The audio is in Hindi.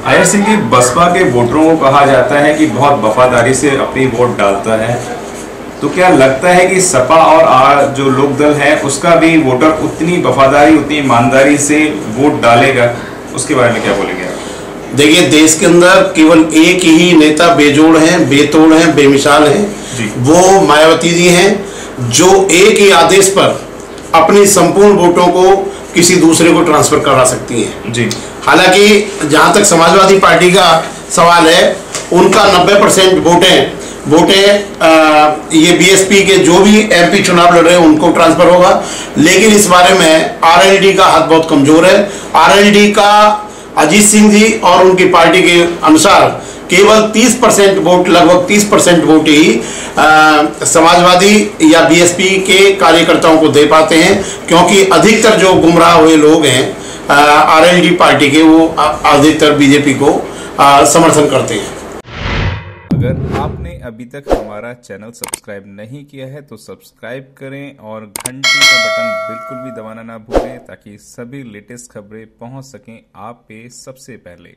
आया सिंह जी, बसपा के वोटरों को कहा जाता है कि बहुत वफादारी से अपनी वोट डालता है, तो क्या लगता है कि सपा और जो लोकदल है उसका भी वोटर उतनी वफादारी उतनी ईमानदारी से वोट डालेगा? उसके बारे में क्या बोलेंगे आप? देखिए, देश के अंदर केवल एक ही नेता बेजोड़ हैं, बेतोड़ हैं, बेमिसाल हैं जी। वो मायावती जी हैं, जो एक ही आदेश पर अपनी संपूर्ण वोटों को किसी दूसरे को ट्रांसफर करा सकती हैं जी। हालांकि जहां तक समाजवादी पार्टी का सवाल है, उनका 90% वोटें ये बीएसपी के जो भी एमपी चुनाव लड़ रहे हैं उनको ट्रांसफर होगा। लेकिन इस बारे में आरएलडी का हाथ बहुत कमजोर है। आरएलडी का अजीत सिंह जी और उनकी पार्टी के अनुसार केवल 30% वोट, लगभग 30% वोट ही समाजवादी या बीएसपी के कार्यकर्ताओं को दे पाते हैं, क्योंकि अधिकतर जो गुमराह हुए लोग हैं आरएलडी पार्टी के, वो अधिकतर बीजेपी को समर्थन करते हैं। अगर आपने अभी तक हमारा चैनल सब्सक्राइब नहीं किया है तो सब्सक्राइब करें और घंटी का बटन बिल्कुल भी दबाना ना भूलें, ताकि सभी लेटेस्ट खबरें पहुंच सकें आप पे सबसे पहले।